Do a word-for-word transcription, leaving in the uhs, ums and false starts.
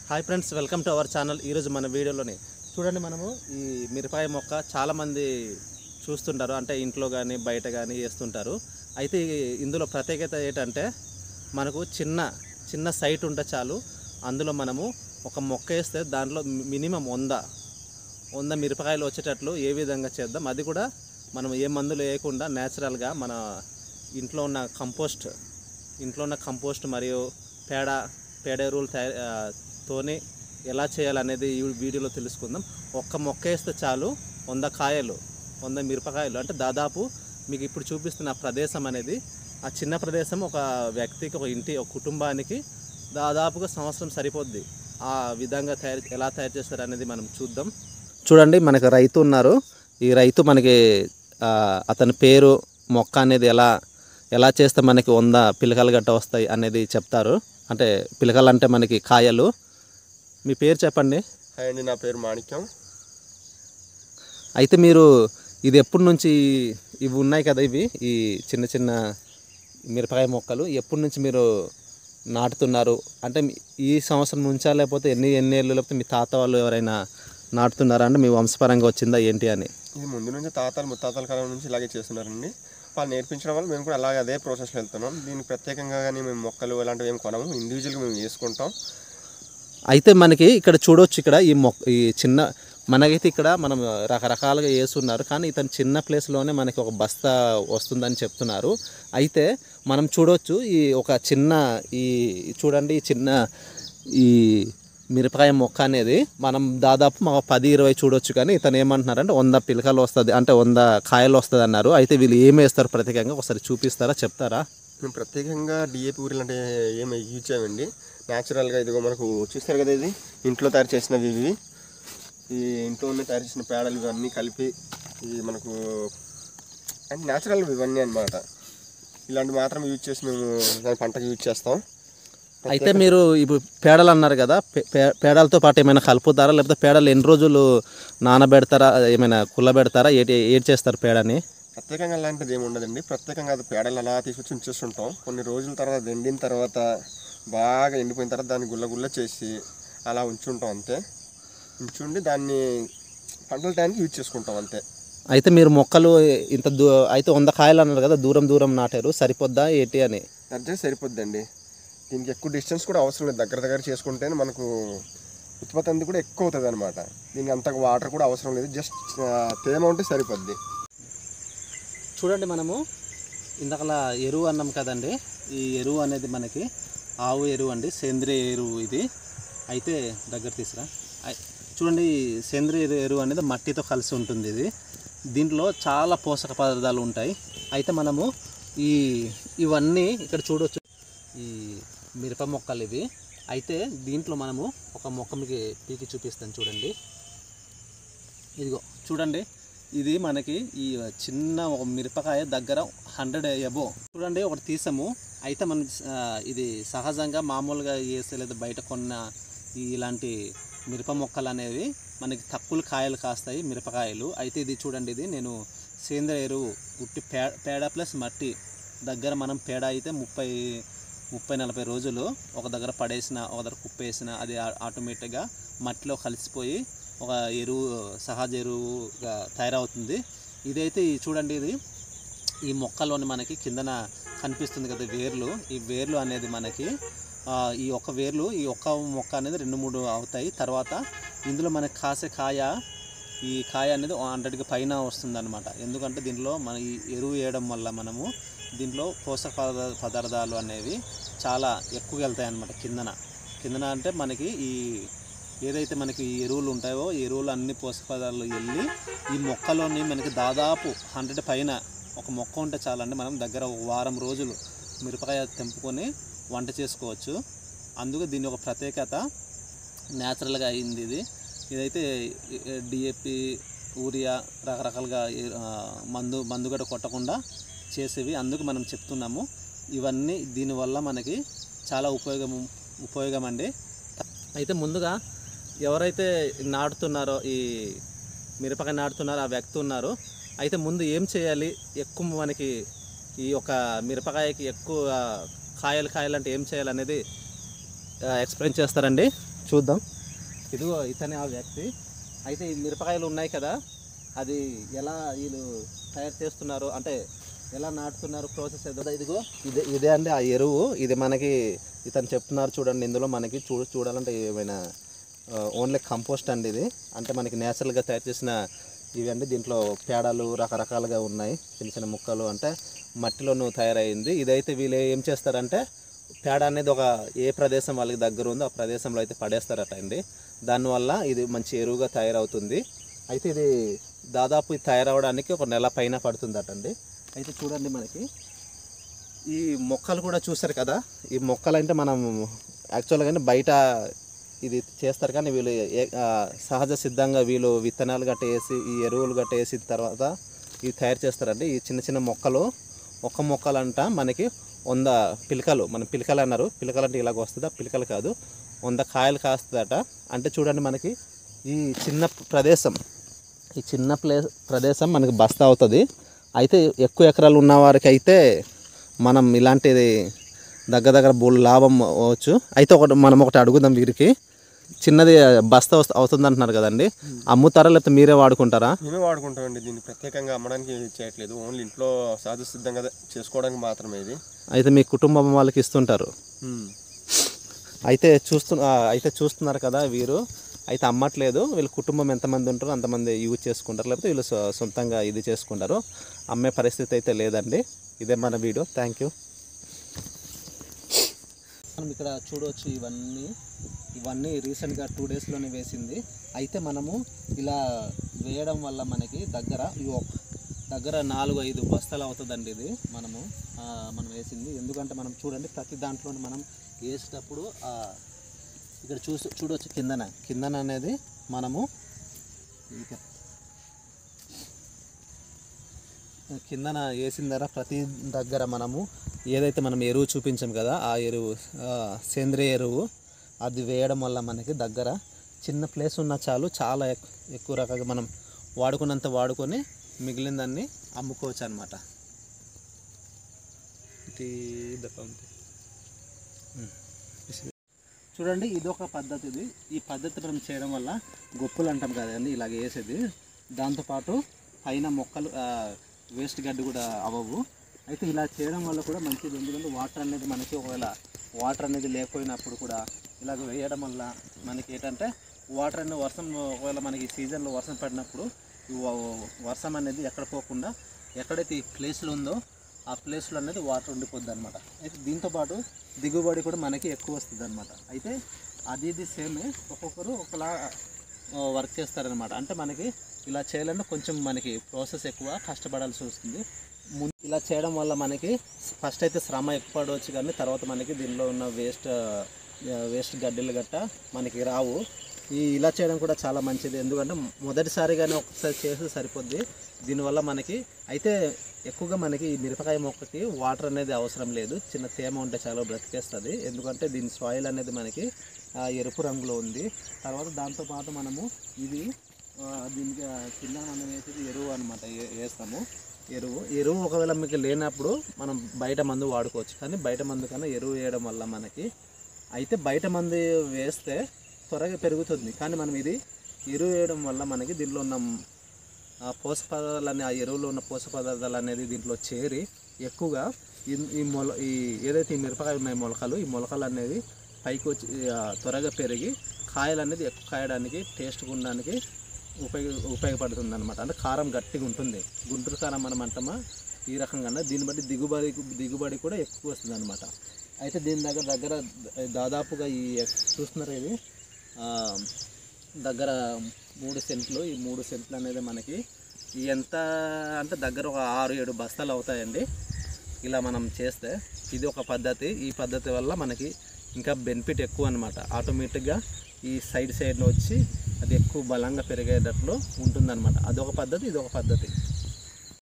Hi friends, welcome to our channel. ఈరోజు మన వీడియోలోని చూడండి, మనము ఈ మిరపకాయ మొక్క చాలామంది చూస్తుంటారు, అంటే ఇంట్లో కానీ బయట కానీ వేస్తుంటారు. అయితే ఇందులో ప్రత్యేకత ఏంటంటే మనకు చిన్న చిన్న సైట్ ఉంటే చాలు, అందులో మనము ఒక మొక్క వేస్తే దాంట్లో మినిమం వంద వంద మిరపకాయలు వచ్చేటట్లు ఏ విధంగా చేద్దాం, అది కూడా మనం ఏ మందులు వేయకుండా న్యాచురల్గా మన ఇంట్లో ఉన్న కంపోస్ట్ ఇంట్లో ఉన్న కంపోస్ట్ మరియు పేడ పేడ ఎరువులు తయారు తోనే ఎలా చేయాలనేది ఈ వీడియోలో తెలుసుకుందాం. ఒక్క మొక్క వేస్తే చాలు వంద కాయలు వంద మిరపకాయలు, అంటే దాదాపు మీకు ఇప్పుడు చూపిస్తున్న ప్రదేశం అనేది ఆ చిన్న ప్రదేశం ఒక వ్యక్తికి, ఒక ఇంటి, ఒక కుటుంబానికి దాదాపుగా సంవత్సరం సరిపోద్ది. ఆ విధంగా తయారు ఎలా తయారు చేస్తారు అనేది మనం చూద్దాం. చూడండి, మనకి రైతు ఉన్నారు. ఈ రైతు మనకి అతని పేరు, మొక్క అనేది ఎలా ఎలా చేస్తే మనకి వంద పిలకలు గట్ట వస్తాయి అనేది చెప్తారు. అంటే పిలకలు అంటే మనకి కాయలు. మీ పేరు చెప్పండి. హాయ్ అండి, నా పేరు మాణిక్యం. అయితే మీరు ఇది ఎప్పటి నుంచి ఇవి ఉన్నాయి కదా, ఇవి ఈ చిన్న చిన్న మిరపకాయ మొక్కలు ఎప్పటి నుంచి మీరు నాటుతున్నారు? అంటే ఈ సంవత్సరం నుంచా, లేకపోతే ఎన్ని ఎన్ని ఏళ్ళు, లేకపోతే మీ తాత వాళ్ళు ఎవరైనా నాటుతున్నారా, అంటే మీ వంశపరంగా వచ్చిందా ఏంటి అని? ఇది ముందు నుంచి తాతలు ముత్తాతల కాలం నుంచి ఇలాగే చేస్తున్నారండి. వాళ్ళు నేర్పించడం వల్ల మేము కూడా అలాగే అదే ప్రాసెస్లో వెళ్తున్నాం. దీనికి ప్రత్యేకంగా కానీ మేము మొక్కలు ఇలాంటివి ఏం కొనము, ఇండివిజువల్గా మేము వేసుకుంటాం. అయితే మనకి ఇక్కడ చూడవచ్చు, ఇక్కడ ఈ మొక్క ఈ చిన్న మనకైతే ఇక్కడ మనం రకరకాలుగా వేస్తున్నారు, కానీ ఇతను చిన్న ప్లేస్లోనే మనకి ఒక బస్తా వస్తుందని చెప్తున్నారు. అయితే మనం చూడవచ్చు, ఈ ఒక చిన్న ఈ చూడండి, ఈ చిన్న ఈ మిరపకాయ మొక్క అనేది మనం దాదాపు మా పది ఇరవై చూడొచ్చు, కానీ ఇతను ఏమంటున్నారంటే వంద పిలకలు వస్తుంది, అంటే వంద కాయలు వస్తుంది అన్నారు. అయితే వీళ్ళు ఏమి వేస్తారు ప్రత్యేకంగా ఒకసారి చూపిస్తారా, చెప్తారా? మేము ప్రత్యేకంగా డిఏపి ఊరిలు అంటే ఏమి యూజ్ చేయమండి. న్యాచురల్గా ఇదిగో మనకు చూస్తారు కదా, ఇది ఇంట్లో తయారు చేసినవి. ఇవి ఈ ఇంట్లోనే తయారు చేసిన పేడలు ఇవన్నీ కలిపి ఇవి మనకు అంటే న్యాచురల్ ఇవన్నీ అన్నమాట. ఇలాంటివి మాత్రం యూజ్ చేసి మేము దాని పంటకు యూజ్ చేస్తాం. అయితే మీరు ఇప్పుడు పేడలు అన్నారు కదా, పేడలతో పాటు ఏమైనా కలుపుతారా, లేకపోతే పేడలు ఎన్ని రోజులు నానబెడతారా, ఏమైనా కుళ్ళబెడతారా, ఏటి ఏటి చేస్తారు పేడని? ప్రత్యేకంగా అలాంటిది ఏమి ఉండదండి. ప్రత్యేకంగా అది పేడలు అలా తీసుకొచ్చి ఉంచేస్తుంటాం. కొన్ని రోజుల తర్వాత ఎండిన తర్వాత బాగా ఎండిపోయిన తర్వాత దాన్ని గుల్ల గుల్ల చేసి అలా ఉంచుంటాం, అంతే. ఉంచుండి దాన్ని పంటల టైంకి యూజ్ చేసుకుంటాం, అంతే. అయితే మీరు మొక్కలు ఇంత దూ అయితే వంద కాయలు అన్నారు కదా, దూరం దూరం నాటారు, సరిపోద్దా ఏంటి అని? అదే సరిపోద్దండి. దీనికి ఎక్కువ డిస్టెన్స్ కూడా అవసరం లేదు. దగ్గర దగ్గర చేసుకుంటేనే మనకు ఉత్పత్తి అంతా కూడా ఎక్కువ అవుతుంది అనమాట. దీనికి అంత వాటర్ కూడా అవసరం లేదు, జస్ట్ తేమ ఉంటే సరిపోద్ది. చూడండి, మనము ఇంతకలా ఎరువు అన్నాం కదండి, ఈ ఎరువు అనేది మనకి ఆవు ఎరువు అండి, సేంద్రియ ఎరువు ఇది. అయితే దగ్గర తీసురా. చూడండి, సేంద్రియ ఎరువు అనేది మట్టితో కలిసి ఉంటుంది. ఇది దీంట్లో చాలా పోషక పదార్థాలు ఉంటాయి. అయితే మనము ఈ ఇవన్నీ ఇక్కడ చూడవచ్చు, ఈ మిరప మొక్కలు ఇవి. అయితే దీంట్లో మనము ఒక మొక్క మీకు పీకి చూపిస్తాను, చూడండి. ఇదిగో చూడండి, ఇది మనకి ఈ చిన్న ఒక మిరపకాయ దగ్గర హండ్రెడ్ ఎబో చూడండి ఒకటి తీసాము. అయితే మనం ఇది సహజంగా మామూలుగా వేసే లేదా బయట కొన్న ఇలాంటి మిరప మొక్కలు అనేవి మనకి తక్కువ కాయలు కాస్తాయి, మిరపకాయలు. అయితే ఇది చూడండి, ఇది నేను సేంద్రియ ఎరువు ఉట్టి పే పేడ ప్లస్ మట్టి దగ్గర మనం పేడ అయితే ముప్పై ముప్పై నలభై రోజులు ఒక దగ్గర పడేసిన, ఒక దగ్గర కుప్పేసిన, అది ఆటోమేటిక్గా మట్టిలో కలిసిపోయి ఒక ఎరువు, సహజ ఎరువుగా తయారవుతుంది. ఇదైతే చూడండి, ఇది ఈ మొక్కలోని మనకి కిందన కనిపిస్తుంది కదా వేర్లు. ఈ వేర్లు అనేది మనకి ఈ ఒక్క వేర్లు ఈ ఒక్క మొక్క అనేది రెండు మూడు అవుతాయి. తర్వాత ఇందులో మనకి కాసే కాయ, ఈ కాయ అనేది హండ్రెడ్కి పైన వస్తుంది అనమాట. ఎందుకంటే దీంట్లో మన ఈ ఎరువు వేయడం వల్ల మనము దీంట్లో పోషక పదార్థాలు అనేవి చాలా ఎక్కువగా వెళ్తాయి అన్నమాట. కిందన కిందన అంటే మనకి ఈ ఏదైతే మనకి ఎరువులు ఉంటాయో, ఎరువులు అన్ని పోషక పదార్థాలు వెళ్ళి ఈ మొక్కలోని మనకి దాదాపు హండ్రెడ్ పైన ఒక మొక్క ఉంటే చాలండి, మనం దగ్గర ఒక వారం రోజులు మిరపకాయ తెంపుకొని వంట చేసుకోవచ్చు. అందుకే దీని ఒక ప్రత్యేకత న్యాచురల్గా అయింది. ఇది ఇదైతే డిఏపి, యూరియా రకరకాలుగా మందు మందు గట్ట కొట్టకుండా చేసేవి, అందుకు మనం చెప్తున్నాము. ఇవన్నీ దీనివల్ల మనకి చాలా ఉపయోగం ఉపయోగం అండి. అయితే ముందుగా ఎవరైతే నాటుతున్నారో, ఈ మిరపకాయ నాటుతున్నారో ఆ వ్యక్తి ఉన్నారో, అయితే ముందు ఏం చేయాలి, ఎక్కువ మనకి ఈ యొక్క మిరపకాయకి ఎక్కువ కాయలు కాయలు అంటే ఏం చేయాలనేది ఎక్స్ప్లెయిన్ చేస్తారండి. చూద్దాం. ఇదిగో ఇతనే ఆ వ్యక్తి. అయితే ఈ మిరపకాయలు ఉన్నాయి కదా, అది ఎలా వీళ్ళు తయారు చేస్తున్నారు అంటే ఎలా నాటుతున్నారు ప్రాసెస్ ఏదో ఇదిగో ఇదే ఇదే అండి ఆ ఎరువు. ఇది మనకి ఇతను చెప్తున్నారు చూడండి. ఇందులో మనకి చూ చూడాలంటే ఏమైనా ఓన్లీ కంపోస్ట్ అండి ఇది. అంటే మనకి నేచురల్గా తయారు చేసిన ఇవి అండి. దీంట్లో పేడలు రకరకాలుగా ఉన్నాయి, చిన్న చిన్న ముక్కలు, అంటే మట్టిలోనూ తయారైంది. ఇదైతే వీళ్ళు ఏం చేస్తారంటే పేడ అనేది ఒక ఏ ప్రదేశం వాళ్ళకి దగ్గర ఉందో ఆ ప్రదేశంలో అయితే పడేస్తారట అండి. దానివల్ల ఇది మంచి ఎరువుగా తయారవుతుంది. అయితే ఇది దాదాపు ఇది తయారవడానికి ఒక నెల పైన పడుతుందట అండి. అయితే చూడండి మనకి ఈ మొక్కలు కూడా చూస్తారు కదా, ఈ మొక్కలు అంటే మనం యాక్చువల్గా బయట ఇది చేస్తారు కానీ వీళ్ళు సహజ సిద్ధంగా వీళ్ళు విత్తనాలు గట్ట వేసి ఈ ఎరువులు గట్ట వేసిన తర్వాత ఇవి తయారు చేస్తారండి. ఈ చిన్న చిన్న మొక్కలు ఒక్క మొక్కలంట మనకి వంద పిలకలు, మన పిలకలు అన్నారు, పిలకలు అంటే ఇలాగ వస్తుందా, పిలకలు కాదు, వంద కాయలు కాస్తుందట. అంటే చూడండి మనకి ఈ చిన్న ప్రదేశం ఈ చిన్న ప్లే ప్రదేశం మనకి బస్తా అవుతుంది. అయితే ఎక్కువ ఎకరాలు ఉన్న వారికి అయితే మనం ఇలాంటిది దగ్గర దగ్గర బోల్ లాభం అవ్వచ్చు. అయితే ఒకటి మనం ఒకటి అడుగుదాం, వీరికి చిన్నది బస్తా అవుతుంది అంటున్నారు కదండి, అమ్ముతారా లేకపోతే మీరే వాడుకుంటారా? మేమే వాడుకుంటామండి. దీన్ని ప్రత్యేకంగా అమ్మడానికి చేయట్లేదు, ఓన్లీ ఇంట్లో సహజ సిద్ధంగా చేసుకోవడానికి మాత్రమే ఇది. అయితే మీ కుటుంబం వాళ్ళకి ఇస్తుంటారు. అయితే చూస్తు అయితే చూస్తున్నారు కదా వీరు, అయితే అమ్మట్లేదు. వీళ్ళ కుటుంబం ఎంతమంది ఉంటారో అంతమంది యూజ్ చేసుకుంటారు, లేకపోతే వీళ్ళు సొంతంగా ఇది చేసుకుంటారు. అమ్మే పరిస్థితి అయితే లేదండి. ఇదే మన వీడియో. Thank you. మనం ఇక్కడ చూడవచ్చు, ఇవన్నీ ఇవన్నీ రీసెంట్గా టూ డేస్లోనే వేసింది. అయితే మనము ఇలా వేయడం వల్ల మనకి దగ్గర దగ్గర నాలుగు ఐదు బస్తాలు అవుతుందండి ఇది మనము మనం వేసింది. ఎందుకంటే మనం చూడండి ప్రతి దాంట్లో మనం వేసేటప్పుడు ఇక్కడ చూసి చూడవచ్చు కిందన కిందన అనేది మనము కిందన వేసిన దగ్గర ప్రతి దగ్గర మనము ఏదైతే మనం ఎరువు చూపించాం కదా ఆ ఎరువు సేంద్రియ ఎరువు అది వేయడం వల్ల మనకి దగ్గర చిన్న ప్లేస్ ఉన్నా చాలు, చాలా ఎక్కువ రకంగా మనం వాడుకున్నంత వాడుకొని మిగిలిన దాన్ని అమ్ముకోవచ్చు అనమాట. చూడండి ఇదొక పద్ధతి. ఇది ఈ పద్ధతి మనం చేయడం వల్ల గొప్పలు అంటాం కదండి ఇలాగ వేసేది. దాంతోపాటు పైన మొక్కలు వేస్ట్ గడ్డి కూడా అవ్వవు. అయితే ఇలా చేయడం వల్ల కూడా మంచిది. ఎందుకంటే వాటర్ అనేది మనకి ఒకవేళ వాటర్ అనేది లేకపోయినప్పుడు కూడా ఇలాగ వేయడం వల్ల మనకి ఏంటంటే వాటర్ అనేది వర్షం ఒకవేళ మనకి సీజన్లో వర్షం పడినప్పుడు వర్షం అనేది ఎక్కడ పోకుండా ఎక్కడైతే ఈ ప్లేస్లో ఉందో ఆ ప్లేస్లో అనేది వాటర్ ఉండిపోద్ది అనమాట. అయితే దీంతోపాటు దిగుబడి కూడా మనకి ఎక్కువ వస్తుంది అనమాట. అయితే అది ఇది సేమే, ఒక్కొక్కరు ఒకలా వర్క్ చేస్తారనమాట. అంటే మనకి ఇలా చేయాలంటే కొంచెం మనకి ప్రాసెస్ ఎక్కువ కష్టపడాల్సి వస్తుంది. ముందు ఇలా చేయడం వల్ల మనకి ఫస్ట్ అయితే శ్రమ ఎక్కువ పడవచ్చు, కానీ తర్వాత మనకి దీనిలో ఉన్న వేస్ట్ వేస్ట్ గడ్డలు గట్ట మనకి రావు. ఈ ఇలా చేయడం కూడా చాలా మంచిది. ఎందుకంటే మొదటిసారిగానే ఒకసారి చేస్తే సరిపోద్ది. దీనివల్ల మనకి అయితే ఎక్కువగా మనకి ఈ మిరపకాయ మొక్కకి వాటర్ అనేది అవసరం లేదు, చిన్న తేమ ఉంటే చాలా బ్రతికేస్తుంది. ఎందుకంటే దీని సాయిల్ అనేది మనకి ఎరుపు రంగులో ఉంది. తర్వాత దాంతోపాటు మనము ఇది దీనికి కింద మనం వేసేది ఎరువు అనమాట, వేస్తాము ఎరువు. ఎరువు ఒకవేళ మీకు లేనప్పుడు మనం బయట మందు వాడుకోవచ్చు, కానీ బయట మందు కన్నా ఎరువు వేయడం వల్ల మనకి అయితే బయట మందు వేస్తే త్వరగా పెరుగుతుంది, కానీ మనం ఇది ఎరువు వేయడం వల్ల మనకి దీనిలో ఉన్న పోషక పదార్థాలు ఆ ఎరువులో ఉన్న పోషక పదార్థాలు అనేది దీంట్లో చేరి ఎక్కువగా ఈ మొల ఈ ఏదైతే ఈ మిరపకాయలు ఉన్నాయి మొలకలు, ఈ మొలకలు అనేది పైకి వచ్చి త్వరగా పెరిగి కాయలు అనేది ఎక్కువ కాయడానికి టేస్ట్గా ఉండడానికి ఉపయోగ ఉపయోగపడుతుంది అనమాట. అంటే కారం గట్టిగా ఉంటుంది, గుంటూరు కారం మనం అంటామా ఈ రకంగా. దీన్ని బట్టి దిగుబడి దిగుబడి కూడా ఎక్కువ వస్తుంది అనమాట. అయితే దీని దగ్గర దగ్గర దాదాపుగా ఈ చూస్తున్నారు ఇది దగ్గర మూడు సెంట్లు. ఈ మూడు సెంట్లు అనేది మనకి ఎంత అంటే దగ్గర ఒక ఆరు ఏడు బస్తాలు అవుతాయండి ఇలా మనం చేస్తే. ఇది ఒక పద్ధతి. ఈ పద్ధతి వల్ల మనకి ఇంకా బెనిఫిట్ ఎక్కువ అనమాట. ఆటోమేటిక్గా ఈ సైడ్ సైడ్లో వచ్చి అది ఎక్కువ బలంగా పెరిగేటట్లు ఉంటుందన్నమాట. అదొక పద్ధతి, ఇదొక పద్ధతి.